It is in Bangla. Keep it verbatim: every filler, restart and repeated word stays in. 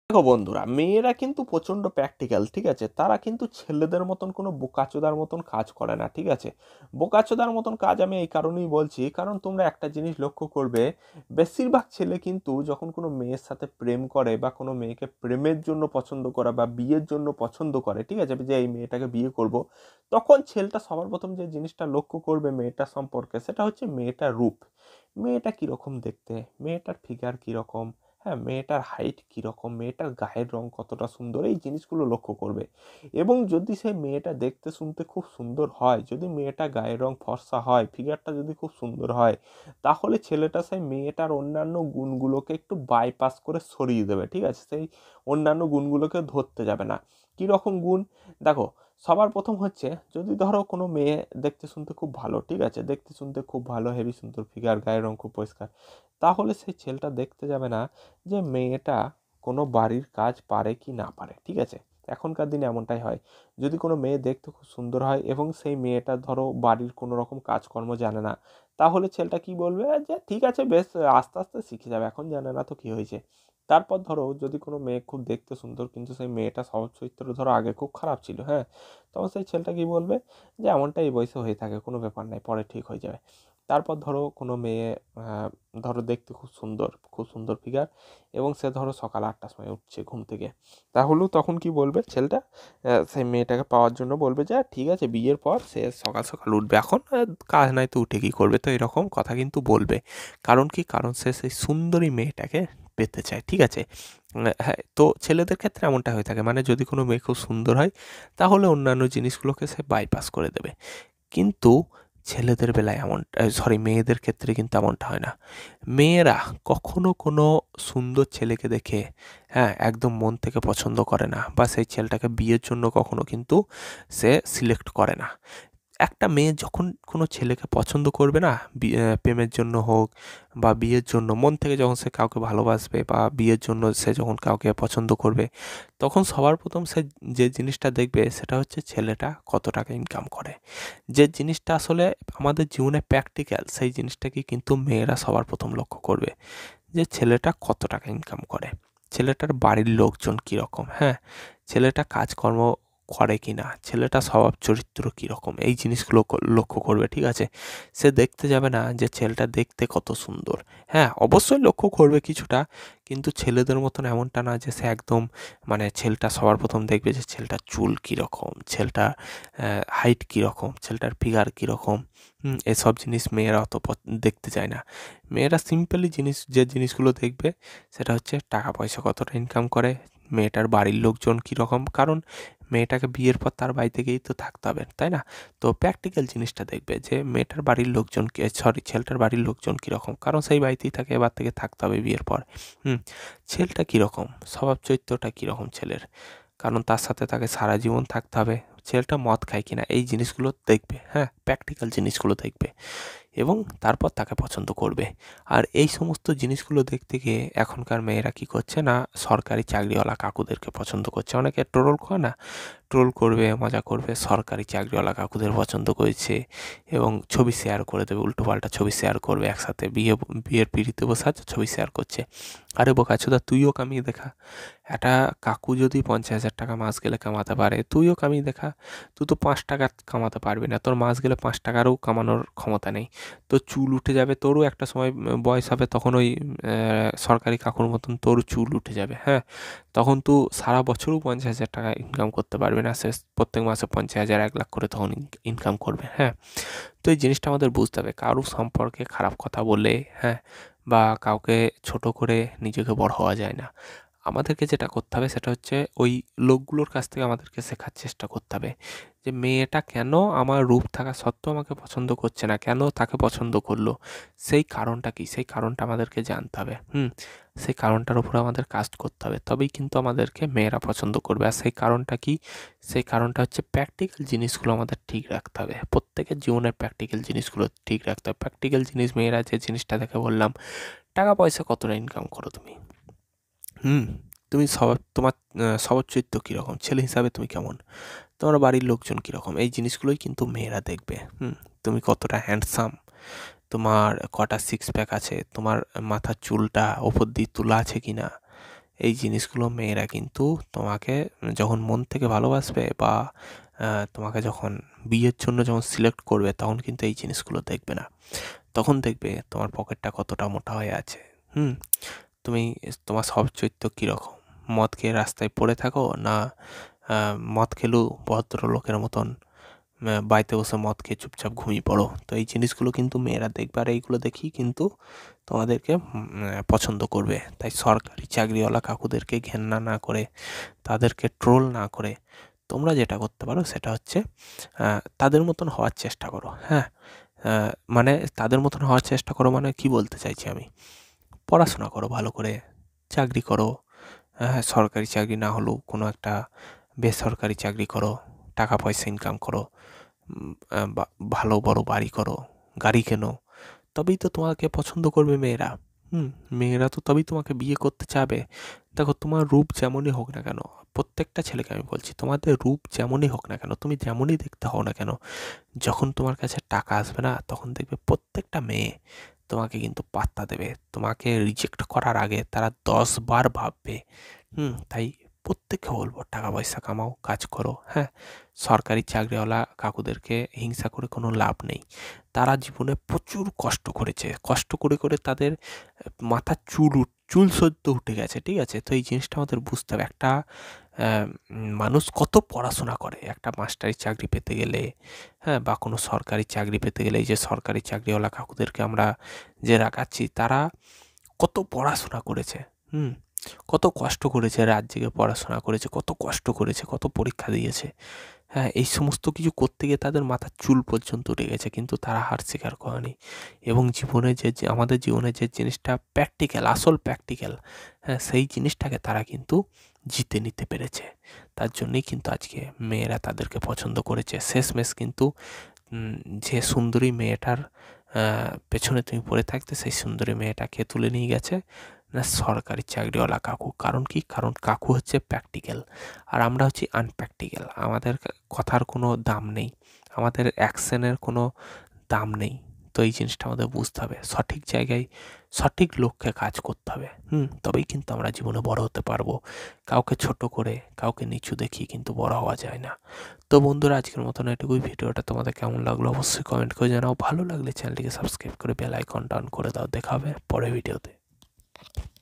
দেখো বন্ধুরা, মেয়েরা কিন্তু প্রচণ্ড প্র্যাকটিক্যাল, ঠিক আছে? তারা কিন্তু ছেলেদের মতন কোনো বোকাচোদার মতন কাজ করে না, ঠিক আছে? বোকাচোদার মতন কাজ আমি এই কারণেই বলছি, কারণ তোমরা একটা জিনিস লক্ষ্য করবে, বেশিরভাগ ছেলে কিন্তু যখন কোনো মেয়ের সাথে প্রেম করে বা কোনো মেয়েকে প্রেমের জন্য পছন্দ করে বা বিয়ের জন্য পছন্দ করে, ঠিক আছে? যে এই মেয়েটাকে বিয়ে করব, তখন ছেলেটা সবার প্রথম যে জিনিসটা লক্ষ্য করবে মেয়েটার সম্পর্কে, সেটা হচ্ছে মেয়েটার রূপ। মেয়েটা কীরকম দেখতে, মেয়েটার ফিগার কীরকম, হ্যাঁ, মেয়েটার হাইট কীরকম, মেয়েটার গায়ের রং কতটা সুন্দর, এই জিনিসগুলো লক্ষ্য করবে। এবং যদি সেই মেয়েটা দেখতে শুনতে খুব সুন্দর হয়, যদি মেয়েটা গায়ের রং ফর্সা হয়, ফিগারটা যদি খুব সুন্দর হয়, তাহলে ছেলেটা সেই মেয়েটার অন্যান্য গুণগুলোকে একটু বাইপাস করে সরিয়ে দেবে, ঠিক আছে? সেই অন্যান্য গুণগুলোকে ধরতে যাবে না। কীরকম গুণ? দেখো, সবার প্রথম হচ্ছে, যদি ধরো কোনো মেয়ে দেখতে শুনতে খুব ভালো, ঠিক আছে, দেখতে শুনতে খুব ভালো, হেভি সুন্দর ফিগার, গায়ের রং খুব পরিষ্কার, তাহলে সেই ছেলেটা দেখতে যাবে না যে মেয়েটা কোনো বাড়ির কাজ পারে কি না পারে, ঠিক আছে? এখনকার দিনে এমনটাই হয়। যদি কোনো মেয়ে দেখতে খুব সুন্দর হয় এবং সেই মেয়েটা ধরো বাড়ির কোনো রকম কাজকর্ম জানে না, তাহলে ছেলেটা কি বলবে, যে ঠিক আছে, বেশ, আস্তে আস্তে শিখে যাবে, এখন জানে না তো কি হয়েছে। তারপর ধরো, যদি কোনো মেয়ে খুব দেখতে সুন্দর কিন্তু সেই মেয়েটা স্বভাব চরিত্র ধরো আগে খুব খারাপ ছিল, হ্যাঁ, তখন সেই ছেলেটা কি বলবে, যে এমনটা এই বয়সে হয়ে থাকে, কোনো ব্যাপার নাই, পরে ঠিক হয়ে যাবে। তারপর ধরো কোনো মেয়ে আহ, ধরো দেখতে খুব সুন্দর, খুব সুন্দর ফিগার, এবং সে ধরো সকাল আটটার সময় উঠছে ঘুম থেকে, তাহলেও তখন কি বলবে ছেলেটা, আহ, সেই মেয়েটাকে পাওয়ার জন্য বলবে যে ঠিক আছে, বিয়ের পর সে সকাল সকাল উঠবে, এখন আহ, কাজ নাই তো উঠে কী করবে, তো এরকম কথা কিন্তু বলবে। কারণ কি, কারণ সে সেই সুন্দরী মেয়েটাকে পেতে চায়, ঠিক আছে? উম, হ্যাঁ, তো ছেলেদের ক্ষেত্রে এমনটা হয়ে থাকে, মানে যদি কোনো মেয়ে খুব সুন্দর হয়, তাহলে অন্যান্য জিনিসগুলোকে সে বাইপাস করে দেবে। কিন্তু ছেলেদের বেলায় এমন, সরি, মেয়েদের ক্ষেত্রে কিন্তু এমনটা হয় না। মেয়েরা কখনো কোনো সুন্দর ছেলেকে দেখে, হ্যাঁ, একদম মন থেকে পছন্দ করে না, বা সেই ছেলেটাকে বিয়ের জন্য কখনো কিন্তু সে সিলেক্ট করে না। একটা মেয়ে যখন কোনো ছেলেকে পছন্দ করবে না, বি- আহ, প্রেমের জন্য হোক বা বিয়ের জন্য, মন থেকে যখন সে কাউকে ভালোবাসবে বা বিয়ের জন্য সে যখন কাউকে পছন্দ করবে, তখন সবার প্রথম সে যে জিনিসটা দেখবে সেটা হচ্ছে ছেলেটা কত টাকা ইনকাম করে। যে জিনিসটা আসলে আমাদের জীবনে প্র্যাকটিক্যাল, সেই জিনিসটাকে কিন্তু মেয়েরা সবার প্রথম লক্ষ্য করবে, যে ছেলেটা কত টাকা ইনকাম করে, ছেলেটার বাড়ির লোকজন কীরকম, হ্যাঁ, ছেলেটা কাজকর্ম করে কি না, ছেলেটা স্বভাব চরিত্র কীরকম, এই জিনিসগুলো ক- লক্ষ্য করবে, ঠিক আছে? সে দেখতে যাবে না যে ছেলেটা দেখতে কত সুন্দর। হ্যাঁ, অবশ্যই লক্ষ্য করবে কিছুটা, কিন্তু ছেলেদের মতন এমনটা না যে সে একদম, মানে ছেলেটা সবার প্রথম দেখবে যে ছেলেটার চুল কীরকম, ছেলেটার হাইট কীরকম, ছেলেটার ফিগার কীরকম। হুম, এসব জিনিস মেয়েরা অত পছ- দেখতে চায় না। মেয়েরা সিম্পলি জিনিস, যে জিনিসগুলো দেখবে সেটা হচ্ছে টাকা পয়সা কতটা ইনকাম করে, মেয়েটার বাড়ির লোকজন কীরকম, কারণ মেয়েটাকে বিয়ের পর তার বাড়িতে গিয়েই তো থাকতে হবে, তাই না? তো প্র্যাকটিক্যাল জিনিসটা দেখবে যে মেয়েটার বাড়ির লোকজন, সরি, ছেলেটার বাড়ির লোকজন কীরকম, কারণ সেই বাড়িতেই থাকে, এবার থেকে থাকতে হবে বিয়ের পর। হুম, ছেলেটা কীরকম, স্বভাব চরিত্রটা কীরকম ছেলের, কারণ তার সাথে তাকে সারা জীবন থাকতে হবে। ছেলেটা মদ খায় কিনা, এই জিনিসগুলো দেখবে, হ্যাঁ, প্র্যাকটিক্যাল জিনিসগুলো দেখবে, এবং তারপর তাকে পছন্দ করবে। আর এই সমস্ত জিনিসগুলো দেখতে গিয়ে এখনকার মেয়েরা কী করছে না, সরকারি চাকরিওয়ালা কাকুদেরকে পছন্দ করছে। অনেকে ট্রোল করে না, ট্রোল করবে, মজা করবে, সরকারি চাকরিওয়ালা কাকুদের পছন্দ করেছে, এবং ছবি শেয়ার করে দেবে, উল্টোপাল্টা ছবি শেয়ার করবে, একসাথে বিয়ে, বিয়ের পিঁড়িতে বসে আছে, ছবি শেয়ার করছে। আরে বোকাচোদা, তুইও কামিয়ে দেখা। একটা কাকু যদি পঞ্চাশ হাজার টাকা মাস গেলে কামাতে পারে, তুইও কামিয়ে দেখা। তুই তো পাঁচ টাকা কামাতে পারবি না, তোর মাস গেলে পাঁচ টাকারও কামানোর ক্ষমতা নেই। তোর চুল উঠে যাবে, তোরও একটা সময় উম, বয়স হবে, তখন ওই আহ, সরকারি কাকুর মতন তোরও চুল উঠে যাবে, হ্যাঁ, তখন তুই সারা বছরও পঞ্চাশ হাজার টাকা ইনকাম করতে পারবি না, সে প্রত্যেক মাসে পঞ্চাশ হাজার, এক লাখ করে তখন ইনকাম করবে, হ্যাঁ। তো এই জিনিসটা আমাদের বুঝতে হবে, কারোর সম্পর্কে খারাপ কথা বলে, হ্যাঁ, বা কাউকে ছোট করে নিজেকে বড় হওয়া যায় না। আমাদেরকে যেটা করতে হবে সেটা হচ্ছে ওই লোকগুলোর কাছ থেকে আমাদেরকে শেখার চেষ্টা করতে হবে, যে মেয়েটা কেন আমার রূপ থাকা সত্ত্বেও আমাকে পছন্দ করছে না, কেন তাকে পছন্দ করলো, সেই কারণটা কি, সেই কারণটা আমাদেরকে জানতে হবে। হুম, সেই কারণটার উপর আমাদের কাজ করতে হবে, তবেই কিন্তু আমাদেরকে মেয়েরা পছন্দ করবে। আর সেই কারণটা কি, সেই কারণটা হচ্ছে প্র্যাকটিক্যাল জিনিসগুলো আমাদের ঠিক রাখতে হবে, প্রত্যেকের জীবনের প্র্যাকটিক্যাল জিনিসগুলো ঠিক রাখতে হবে। প্র্যাকটিক্যাল জিনিস, মেয়েরা যে জিনিসটা দেখে বললাম, টাকা পয়সা কতটা ইনকাম করো তুমি, হুম, তুমি স্বভাব, তোমার আহ, স্বভাব চরিত্র কীরকম, ছেলে হিসাবে তুমি কেমন, তোমার বাড়ির লোকজন কীরকম, এই জিনিসগুলোই কিন্তু মেয়েরা দেখবে। হুম, তুমি কতটা হ্যান্ডসাম, তোমার কটা সিক্স প্যাক আছে, তোমার মাথার চুলটা ওপর দিয়ে তোলা আছে কি না, এই জিনিসগুলো মেয়েরা কিন্তু তোমাকে যখন মন থেকে ভালোবাসবে বা তোমাকে যখন বিয়ের জন্য যখন সিলেক্ট করবে তখন কিন্তু এই জিনিসগুলো দেখবে না। তখন দেখবে তোমার পকেটটা কতটা মোটা হয়ে আছে। হুম তুমি তোমার সব চরিত্র কীরকম, মদ খেয়ে রাস্তায় পড়ে থাকো, না মদ খেলেও ভদ্রলোকের মতন বাড়িতে বসে মদ খেয়ে চুপচাপ ঘুমিয়ে পড়ো। তো এই জিনিসগুলো কিন্তু মেয়েরা দেখবে, আর এইগুলো দেখেই কিন্তু তোমাদেরকে পছন্দ করবে। তাই সরকারি চাকরিওয়ালা কাকুদেরকে ঘেন্না না করে, তাদেরকে ট্রোল না করে তোমরা যেটা করতে পারো সেটা হচ্ছে তাদের মতন হওয়ার চেষ্টা করো। হ্যাঁ মানে তাদের মতন হওয়ার চেষ্টা করো মানে কি বলতে চাইছি আমি, পড়াশোনা করো ভালো করে, চাকরি করো, হ্যাঁ সরকারি চাকরি না হলেও কোনো একটা বেসরকারি চাকরি করো, টাকা পয়সা ইনকাম করো, ভালো বড় বাড়ি করো, গাড়ি কেনো, তবেই তো তোমাকে পছন্দ করবে মেয়েরা। হুম মেয়েরা তো তবেই তোমাকে বিয়ে করতে চাবে। দেখো তোমার রূপ যেমনই হোক না কেন, প্রত্যেকটা ছেলেকে আমি বলছি, তোমাদের রূপ যেমনই হোক না কেন, তুমি যেমনই দেখতে হও না কেন, যখন তোমার কাছে টাকা আসবে না তখন দেখবে প্রত্যেকটা মেয়ে তোমাকে কিন্তু পাত্তা দেবে। তোমাকে রিজেক্ট করার আগে তারা দশ বার ভাববে। হুম তাই প্রত্যেককে বলবো টাকা পয়সা কামাও, কাজ করো। হ্যাঁ সরকারি চাকরিওয়ালা কাকুদেরকে হিংসা করে কোনো লাভ নেই। তারা জীবনে প্রচুর কষ্ট করেছে, কষ্ট করে করে তাদের মাথার চুল চুল সদ্য উঠে গেছে, ঠিক আছে। তো এই জিনিসটা আমাদের বুঝতে হবে। একটা মানুষ কত পড়াশোনা করে একটা মাস্টারি চাকরি পেতে গেলে, হ্যাঁ বা কোনো সরকারি চাকরি পেতে গেলে, এই যে সরকারি চাকরিওয়ালা কাকুদেরকে আমরা যে রাখাচ্ছি তারা কত পড়াশোনা করেছে, হুম কত কষ্ট করেছে, রাত জেগে পড়াশোনা করেছে, কত কষ্ট করেছে, কত পরীক্ষা দিয়েছে। হ্যাঁ এই সমস্ত কিছু করতে গিয়ে তাদের মাথার চুল পর্যন্ত উঠে গেছে, কিন্তু তারা হার স্বীকার করেনি। এবং জীবনে যে আমাদের জীবনে যে জিনিসটা প্র্যাকটিক্যাল, আসল প্র্যাকটিক্যাল, হ্যাঁ সেই জিনিসটাকে তারা কিন্তু জিতে নিতে পেরেছে। তার জন্যই কিন্তু আজকে মেয়েরা তাদেরকে পছন্দ করেছে। শেষমেশ কিন্তু যে সুন্দরী মেয়েটার পেছনে তুমি পড়ে থাকতে, সেই সুন্দরী মেয়েটাকে তুলে নিয়ে গেছে না সরকারি চাকরিওয়ালা কাকু। কারণ কি, কারণ কাকু হচ্ছে প্র্যাকটিক্যাল আর আমরা হচ্ছি আনপ্র্যাকটিক্যাল। আমাদের কথার কোনো দাম নেই, আমাদের অ্যাকশনের কোনো দাম নেই। তো এই জিনিসটা আমাদের বুঝতে হবে, সঠিক জায়গায় সঠিক লক্ষ্যে কাজ করতে হবে। হুম তবেই কিন্তু আমরা জীবনে বড় হতে পারবো। কাউকে ছোট করে, কাউকে নিচু দেখিয়ে কিন্তু বড় হওয়া যায় না। তো বন্ধুরা আজকের মতন এটুকুই। ভিডিওটা তোমাদের কেমন লাগলো অবশ্যই কমেন্ট করে জানাও। ভালো লাগলে চ্যানেলটিকে সাবস্ক্রাইব করে বেল আইকনটা অন করে দাও। দেখা হবে পরের ভিডিওতে।